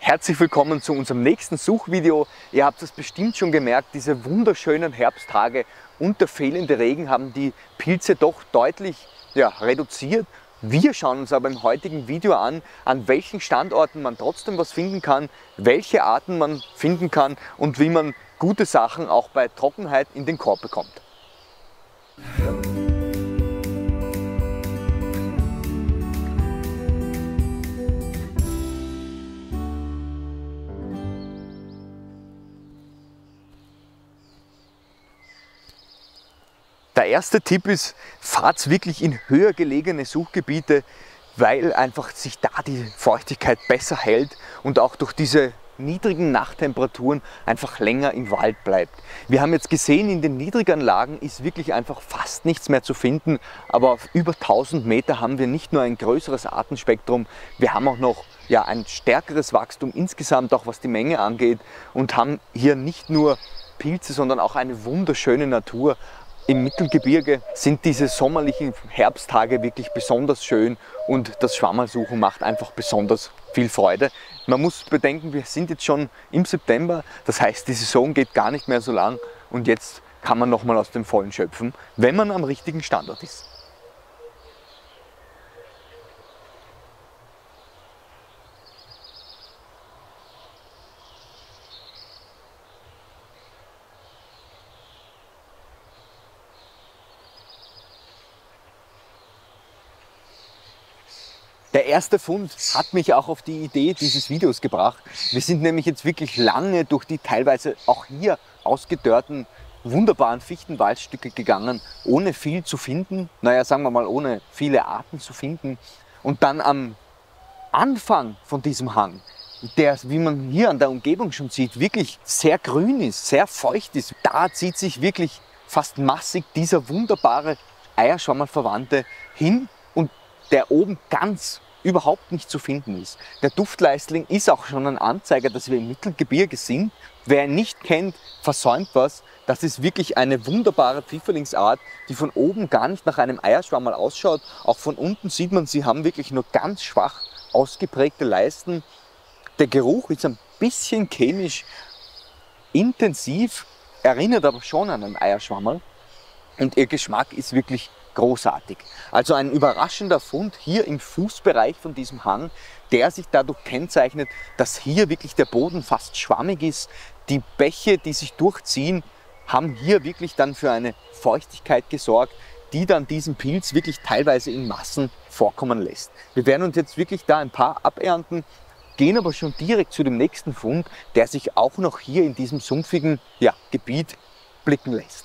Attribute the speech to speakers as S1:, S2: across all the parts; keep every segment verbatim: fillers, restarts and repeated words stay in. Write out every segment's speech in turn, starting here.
S1: Herzlich willkommen zu unserem nächsten Suchvideo. Ihr habt es bestimmt schon gemerkt, diese wunderschönen Herbsttage und der fehlende Regen haben die Pilze doch deutlich ja, reduziert. Wir schauen uns aber im heutigen Video an, an welchen Standorten man trotzdem was finden kann, welche Arten man finden kann und wie man gute Sachen auch bei Trockenheit in den Korb bekommt. Der erste Tipp ist, fahrt wirklich in höher gelegene Suchgebiete, weil einfach sich da die Feuchtigkeit besser hält und auch durch diese niedrigen Nachttemperaturen einfach länger im Wald bleibt. Wir haben jetzt gesehen, in den niedrigeren Lagen ist wirklich einfach fast nichts mehr zu finden, aber auf über tausend Meter haben wir nicht nur ein größeres Artenspektrum, wir haben auch noch ja, ein stärkeres Wachstum insgesamt, auch was die Menge angeht, und haben hier nicht nur Pilze, sondern auch eine wunderschöne Natur. Im Mittelgebirge sind diese sommerlichen Herbsttage wirklich besonders schön und das Schwammerlsuchen macht einfach besonders viel Freude. Man muss bedenken, wir sind jetzt schon im September, das heißt, die Saison geht gar nicht mehr so lang und jetzt kann man nochmal aus dem Vollen schöpfen, wenn man am richtigen Standort ist. Der erste Fund hat mich auch auf die Idee dieses Videos gebracht. Wir sind nämlich jetzt wirklich lange durch die teilweise auch hier ausgedörrten, wunderbaren Fichtenwaldstücke gegangen, ohne viel zu finden. Naja, sagen wir mal, ohne viele Arten zu finden. Und dann am Anfang von diesem Hang, der, wie man hier an der Umgebung schon sieht, wirklich sehr grün ist, sehr feucht ist, da zieht sich wirklich fast massig dieser wunderbare Eierschwammerlverwandte hin, und der oben ganz überhaupt nicht zu finden ist. Der Duftleistling ist auch schon ein Anzeiger, dass wir im Mittelgebirge sind. Wer ihn nicht kennt, versäumt was. Das ist wirklich eine wunderbare Pfifferlingsart, die von oben gar nicht nach einem Eierschwammerl ausschaut. Auch von unten sieht man, sie haben wirklich nur ganz schwach ausgeprägte Leisten. Der Geruch ist ein bisschen chemisch intensiv, erinnert aber schon an einen Eierschwammerl. Und ihr Geschmack ist wirklich großartig. Also ein überraschender Fund hier im Fußbereich von diesem Hang, der sich dadurch kennzeichnet, dass hier wirklich der Boden fast schwammig ist. Die Bäche, die sich durchziehen, haben hier wirklich dann für eine Feuchtigkeit gesorgt, die dann diesen Pilz wirklich teilweise in Massen vorkommen lässt. Wir werden uns jetzt wirklich da ein paar abernten, gehen aber schon direkt zu dem nächsten Fund, der sich auch noch hier in diesem sumpfigen ja, Gebiet blicken lässt.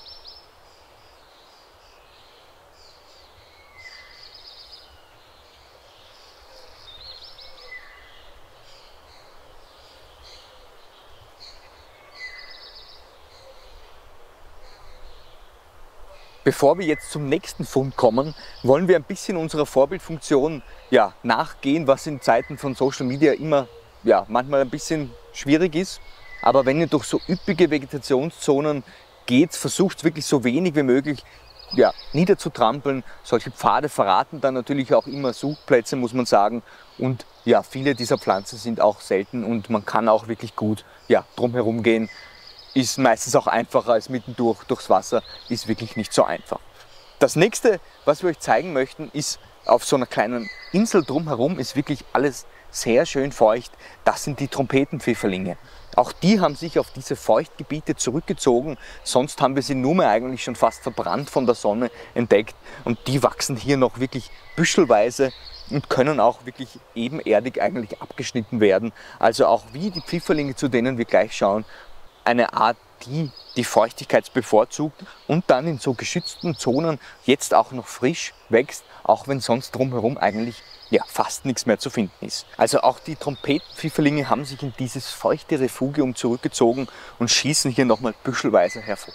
S1: Bevor wir jetzt zum nächsten Fund kommen, wollen wir ein bisschen unserer Vorbildfunktion ja, nachgehen, was in Zeiten von Social Media immer ja, manchmal ein bisschen schwierig ist. Aber wenn ihr durch so üppige Vegetationszonen geht, versucht wirklich so wenig wie möglich ja, niederzutrampeln. Solche Pfade verraten dann natürlich auch immer Suchplätze, muss man sagen. Und ja, viele dieser Pflanzen sind auch selten und man kann auch wirklich gut ja, drumherum gehen. Ist meistens auch einfacher als mittendurch durchs Wasser, ist wirklich nicht so einfach. Das nächste, was wir euch zeigen möchten, ist auf so einer kleinen Insel drumherum, ist wirklich alles sehr schön feucht. Das sind die Trompetenpfifferlinge. Auch die haben sich auf diese Feuchtgebiete zurückgezogen, sonst haben wir sie nur mehr eigentlich schon fast verbrannt von der Sonne entdeckt. Und die wachsen hier noch wirklich büschelweise und können auch wirklich ebenerdig eigentlich abgeschnitten werden. Also auch wie die Pfifferlinge, zu denen wir gleich schauen, eine Art, die die Feuchtigkeit bevorzugt und dann in so geschützten Zonen jetzt auch noch frisch wächst, auch wenn sonst drumherum eigentlich ja, fast nichts mehr zu finden ist. Also auch die Trompetenpfifferlinge haben sich in dieses feuchte Refugium zurückgezogen und schießen hier nochmal büschelweise hervor.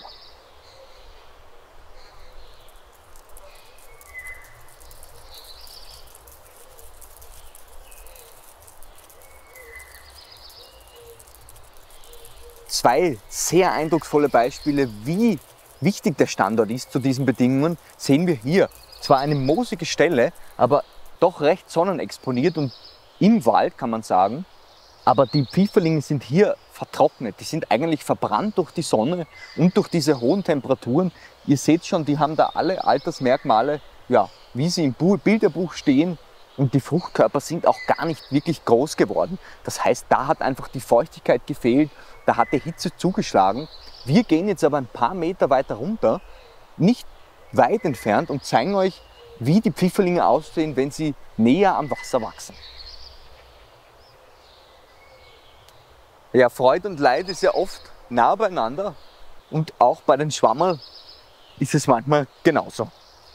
S1: Zwei sehr eindrucksvolle Beispiele, wie wichtig der Standort ist zu diesen Bedingungen, sehen wir hier. Zwar eine moosige Stelle, aber doch recht sonnenexponiert und im Wald, kann man sagen. Aber die Pfifferlinge sind hier vertrocknet. Die sind eigentlich verbrannt durch die Sonne und durch diese hohen Temperaturen. Ihr seht schon, die haben da alle Altersmerkmale, ja, wie sie im Bilderbuch stehen. Und die Fruchtkörper sind auch gar nicht wirklich groß geworden. Das heißt, da hat einfach die Feuchtigkeit gefehlt, da hat die Hitze zugeschlagen. Wir gehen jetzt aber ein paar Meter weiter runter, nicht weit entfernt, und zeigen euch, wie die Pfifferlinge aussehen, wenn sie näher am Wasser wachsen. Ja, Freude und Leid ist ja oft nah beieinander, und auch bei den Schwammerl ist es manchmal genauso.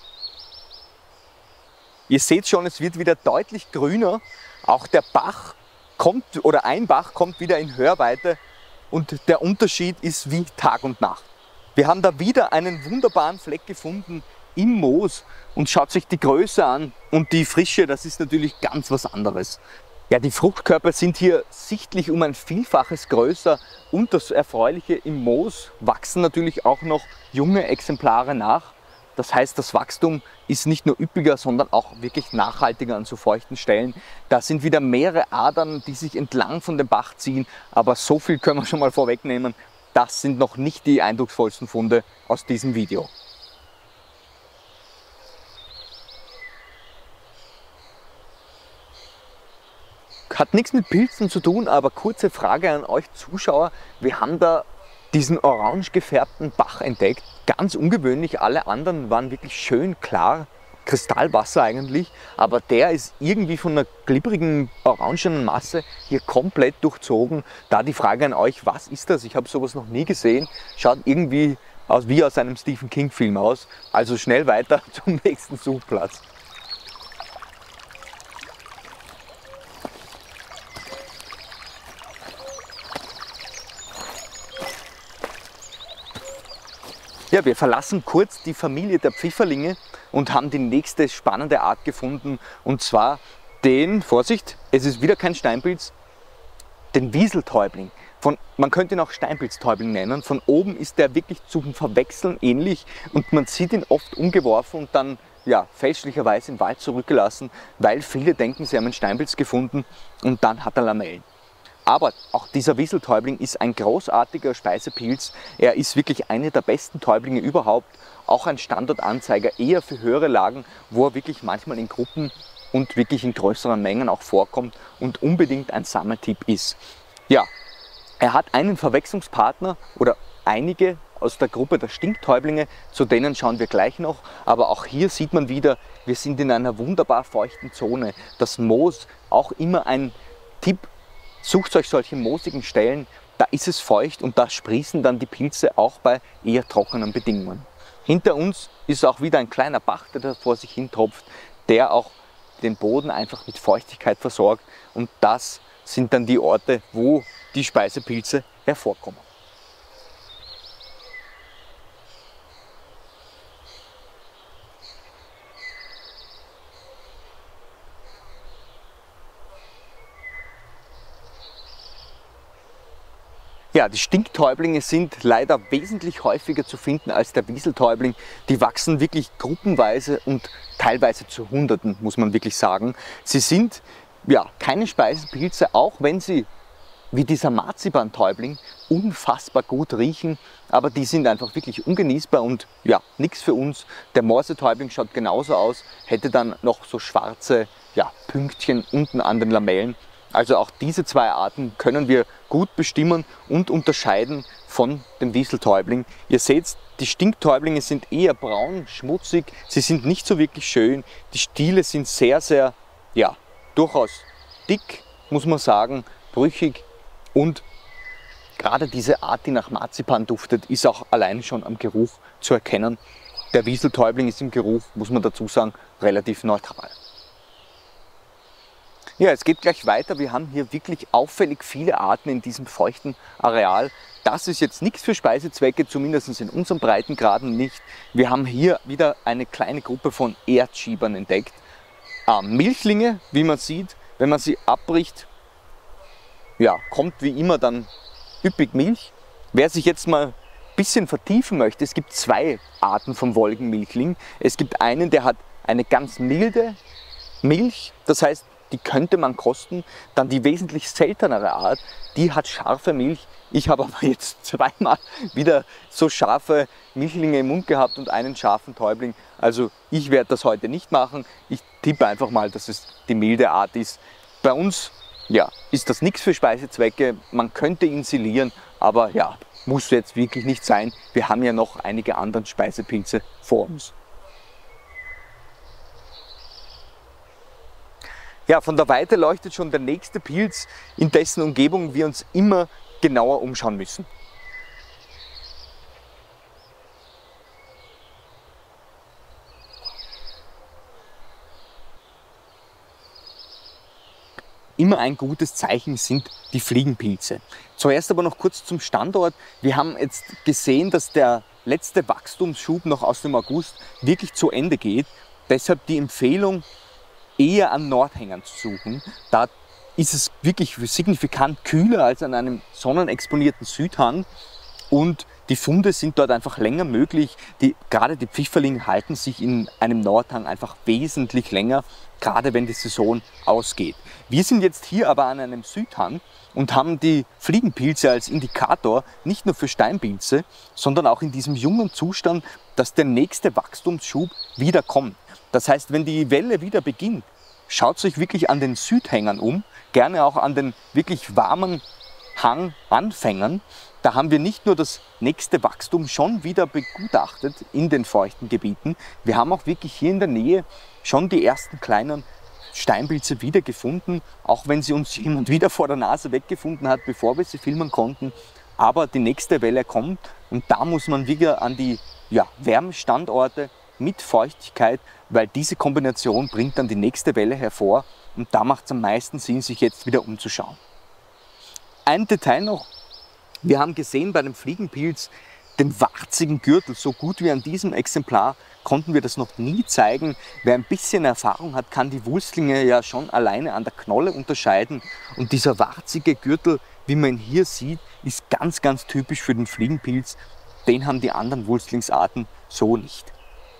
S1: Ihr seht schon, es wird wieder deutlich grüner. Auch der Bach kommt, oder ein Bach kommt wieder in Hörweite, und der Unterschied ist wie Tag und Nacht. Wir haben da wieder einen wunderbaren Fleck gefunden im Moos, und schaut sich die Größe an und die Frische, das ist natürlich ganz was anderes. Ja, die Fruchtkörper sind hier sichtlich um ein Vielfaches größer, und das Erfreuliche, im Moos wachsen natürlich auch noch junge Exemplare nach. Das heißt, das Wachstum ist nicht nur üppiger, sondern auch wirklich nachhaltiger an so feuchten Stellen. Da sind wieder mehrere Adern, die sich entlang von dem Bach ziehen, aber so viel können wir schon mal vorwegnehmen, das sind noch nicht die eindrucksvollsten Funde aus diesem Video. Hat nichts mit Pilzen zu tun, aber kurze Frage an euch Zuschauer. Wir haben da diesen orange gefärbten Bach entdeckt. Ganz ungewöhnlich, alle anderen waren wirklich schön klar, Kristallwasser eigentlich, aber der ist irgendwie von einer glibbrigen orangenen Masse hier komplett durchzogen. Da die Frage an euch, was ist das? Ich habe sowas noch nie gesehen. Schaut irgendwie aus wie aus einem Stephen King Film aus. Also schnell weiter zum nächsten Suchplatz. Ja, wir verlassen kurz die Familie der Pfifferlinge und haben die nächste spannende Art gefunden, und zwar den, Vorsicht, es ist wieder kein Steinpilz, den Wieseltäubling. Von, man könnte ihn auch Steinpilztäubling nennen. Von oben ist der wirklich zum Verwechseln ähnlich, und man sieht ihn oft umgeworfen und dann ja, fälschlicherweise im Wald zurückgelassen, weil viele denken, sie haben einen Steinpilz gefunden, und dann hat er Lamellen. Aber auch dieser Wieseltäubling ist ein großartiger Speisepilz. Er ist wirklich eine der besten Täublinge überhaupt. Auch ein Standortanzeiger eher für höhere Lagen, wo er wirklich manchmal in Gruppen und wirklich in größeren Mengen auch vorkommt und unbedingt ein Sammeltipp ist. Ja, er hat einen Verwechslungspartner oder einige aus der Gruppe der Stinktäublinge, zu denen schauen wir gleich noch. Aber auch hier sieht man wieder, wir sind in einer wunderbar feuchten Zone. Das Moos, auch immer ein Tipp, sucht euch solche moosigen Stellen, da ist es feucht und da sprießen dann die Pilze auch bei eher trockenen Bedingungen. Hinter uns ist auch wieder ein kleiner Bach, der da vor sich hin tropft, der auch den Boden einfach mit Feuchtigkeit versorgt, und das sind dann die Orte, wo die Speisepilze hervorkommen. Ja, die Stinktäublinge sind leider wesentlich häufiger zu finden als der Wieseltäubling. Die wachsen wirklich gruppenweise und teilweise zu Hunderten, muss man wirklich sagen. Sie sind ja keine Speisepilze, auch wenn sie wie dieser Marzipantäubling unfassbar gut riechen, aber die sind einfach wirklich ungenießbar und ja, nichts für uns. Der Morsetäubling schaut genauso aus, hätte dann noch so schwarze ja, Pünktchen unten an den Lamellen. Also auch diese zwei Arten können wir gut bestimmen und unterscheiden von dem Wieseltäubling. Ihr seht, die Stinktäublinge sind eher braun, schmutzig, sie sind nicht so wirklich schön. Die Stiele sind sehr, sehr, ja, durchaus dick, muss man sagen, brüchig, und gerade diese Art, die nach Marzipan duftet, ist auch allein schon am Geruch zu erkennen. Der Wieseltäubling ist im Geruch, muss man dazu sagen, relativ neutral. Ja, es geht gleich weiter. Wir haben hier wirklich auffällig viele Arten in diesem feuchten Areal. Das ist jetzt nichts für Speisezwecke, zumindest in unseren Breitengraden nicht. Wir haben hier wieder eine kleine Gruppe von Erdschiebern entdeckt. Äh, Milchlinge, wie man sieht, wenn man sie abbricht, ja, kommt wie immer dann üppig Milch. Wer sich jetzt mal ein bisschen vertiefen möchte, es gibt zwei Arten vom Wolkenmilchling. Es gibt einen, der hat eine ganz milde Milch, das heißt, die könnte man kosten. Dann die wesentlich seltenere Art, die hat scharfe Milch. Ich habe aber jetzt zweimal wieder so scharfe Milchlinge im Mund gehabt und einen scharfen Täubling. Also ich werde das heute nicht machen. Ich tippe einfach mal, dass es die milde Art ist. Bei uns ja, ist das nichts für Speisezwecke. Man könnte ihn silieren, aber ja, muss jetzt wirklich nicht sein. Wir haben ja noch einige andere Speisepilze vor uns. Ja, von der Weite leuchtet schon der nächste Pilz, in dessen Umgebung wir uns immer genauer umschauen müssen. Immer ein gutes Zeichen sind die Fliegenpilze. Zuerst aber noch kurz zum Standort. Wir haben jetzt gesehen, dass der letzte Wachstumsschub noch aus dem August wirklich zu Ende geht. Deshalb die Empfehlung, eher an Nordhängern zu suchen. Da ist es wirklich signifikant kühler als an einem sonnenexponierten Südhang und die Funde sind dort einfach länger möglich. Die, gerade die Pfifferlinge halten sich in einem Nordhang einfach wesentlich länger, gerade wenn die Saison ausgeht. Wir sind jetzt hier aber an einem Südhang und haben die Fliegenpilze als Indikator nicht nur für Steinpilze, sondern auch in diesem jungen Zustand, dass der nächste Wachstumsschub wieder kommt. Das heißt, wenn die Welle wieder beginnt, schaut euch wirklich an den Südhängern um, gerne auch an den wirklich warmen Hanganfängern. Da haben wir nicht nur das nächste Wachstum schon wieder begutachtet in den feuchten Gebieten, wir haben auch wirklich hier in der Nähe schon die ersten kleinen Steinpilze wiedergefunden, auch wenn sie uns jemand wieder vor der Nase weggefunden hat, bevor wir sie filmen konnten. Aber die nächste Welle kommt und da muss man wieder an die ja, Wärmestandorte mit Feuchtigkeit, weil diese Kombination bringt dann die nächste Welle hervor und da macht es am meisten Sinn, sich jetzt wieder umzuschauen. Ein Detail noch, wir haben gesehen bei dem Fliegenpilz den warzigen Gürtel, so gut wie an diesem Exemplar konnten wir das noch nie zeigen. Wer ein bisschen Erfahrung hat, kann die Wulstlinge ja schon alleine an der Knolle unterscheiden und dieser warzige Gürtel, wie man ihn hier sieht, ist ganz, ganz typisch für den Fliegenpilz. Den haben die anderen Wulstlingsarten so nicht.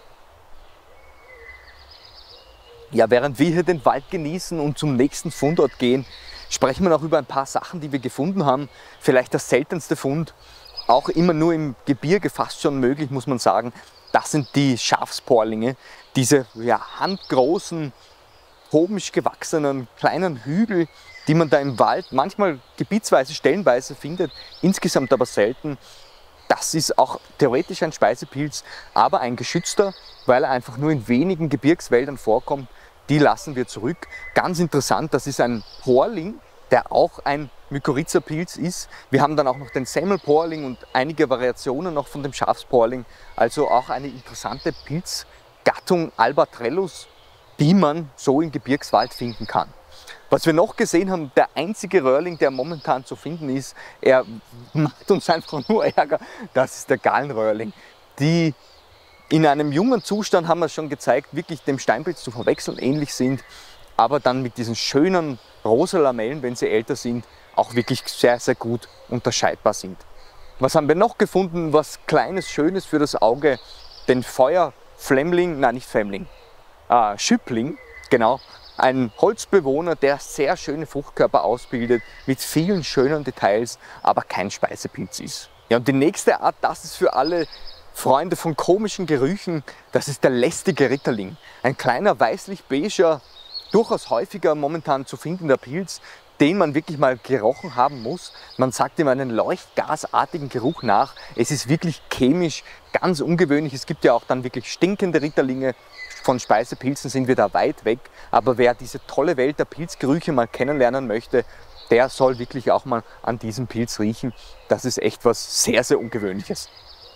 S1: Ja, während wir hier den Wald genießen und zum nächsten Fundort gehen, sprechen wir noch über ein paar Sachen, die wir gefunden haben. Vielleicht das seltenste Fund, auch immer nur im Gebirge fast schon möglich, muss man sagen. Das sind die Schafsporlinge, diese ja, handgroßen, komisch gewachsenen kleinen Hügel, die man da im Wald manchmal gebietsweise, stellenweise findet, insgesamt aber selten. Das ist auch theoretisch ein Speisepilz, aber ein geschützter, weil er einfach nur in wenigen Gebirgswäldern vorkommt. Die lassen wir zurück. Ganz interessant, das ist ein Porling, der auch ein Mykorrhiza-Pilz ist. Wir haben dann auch noch den Semmelporling und einige Variationen noch von dem Schafsporling. Also auch eine interessante Pilzgattung Albatrellus, die man so im Gebirgswald finden kann. Was wir noch gesehen haben, der einzige Röhrling, der momentan zu finden ist, er macht uns einfach nur Ärger, das ist der Gallenröhrling. Die in einem jungen Zustand, haben wir schon gezeigt, wirklich dem Steinpilz zu verwechseln ähnlich sind, aber dann mit diesen schönen rosa Lamellen, wenn sie älter sind, auch wirklich sehr, sehr gut unterscheidbar sind. Was haben wir noch gefunden? Was Kleines, Schönes für das Auge, den Feuerflämmling, nein nicht Flämmling, äh, Schüppling, genau. Ein Holzbewohner, der sehr schöne Fruchtkörper ausbildet, mit vielen schönen Details, aber kein Speisepilz ist. Ja, und die nächste Art, das ist für alle Freunde von komischen Gerüchen, das ist der lästige Ritterling. Ein kleiner weißlich-beiger, durchaus häufiger momentan zu findender Pilz, den man wirklich mal gerochen haben muss. Man sagt ihm einen leuchtgasartigen Geruch nach. Es ist wirklich chemisch ganz ungewöhnlich. Es gibt ja auch dann wirklich stinkende Ritterlinge. Von Speisepilzen sind wir da weit weg. Aber wer diese tolle Welt der Pilzgerüche mal kennenlernen möchte, der soll wirklich auch mal an diesem Pilz riechen. Das ist echt was sehr, sehr Ungewöhnliches.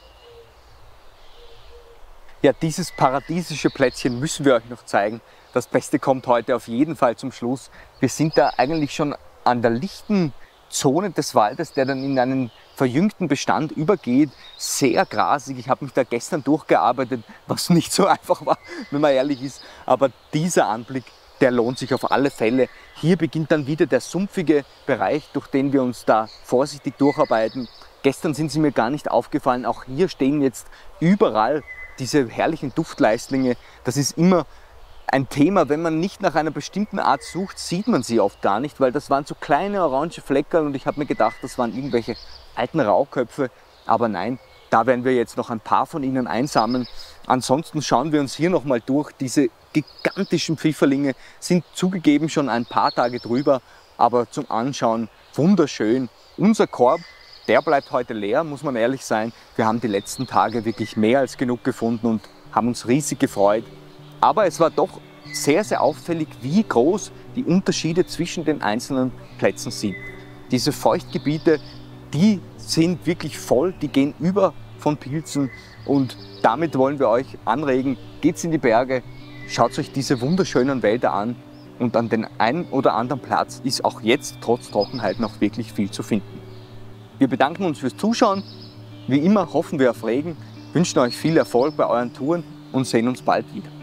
S1: Ja, dieses paradiesische Plätzchen müssen wir euch noch zeigen. Das Beste kommt heute auf jeden Fall zum Schluss. Wir sind da eigentlich schon an der lichten Zone des Waldes, der dann in einen verjüngten Bestand übergeht. Sehr grasig. Ich habe mich da gestern durchgearbeitet, was nicht so einfach war, wenn man ehrlich ist. Aber dieser Anblick, der lohnt sich auf alle Fälle. Hier beginnt dann wieder der sumpfige Bereich, durch den wir uns da vorsichtig durcharbeiten. Gestern sind sie mir gar nicht aufgefallen. Auch hier stehen jetzt überall diese herrlichen Duftleistlinge. Das ist immer ein Thema, wenn man nicht nach einer bestimmten Art sucht, sieht man sie oft gar nicht, weil das waren so kleine orange Fleckerl und ich habe mir gedacht, das waren irgendwelche alten Rauköpfe, aber nein, da werden wir jetzt noch ein paar von ihnen einsammeln. Ansonsten schauen wir uns hier nochmal durch. Diese gigantischen Pfifferlinge sind zugegeben schon ein paar Tage drüber, aber zum Anschauen wunderschön. Unser Korb, der bleibt heute leer, muss man ehrlich sein. Wir haben die letzten Tage wirklich mehr als genug gefunden und haben uns riesig gefreut. Aber es war doch sehr, sehr auffällig, wie groß die Unterschiede zwischen den einzelnen Plätzen sind. Diese Feuchtgebiete, die sind wirklich voll, die gehen über von Pilzen und damit wollen wir euch anregen, geht's in die Berge, schaut euch diese wunderschönen Wälder an und an den einen oder anderen Platz ist auch jetzt trotz Trockenheit noch wirklich viel zu finden. Wir bedanken uns fürs Zuschauen, wie immer hoffen wir auf Regen, wünschen euch viel Erfolg bei euren Touren und sehen uns bald wieder.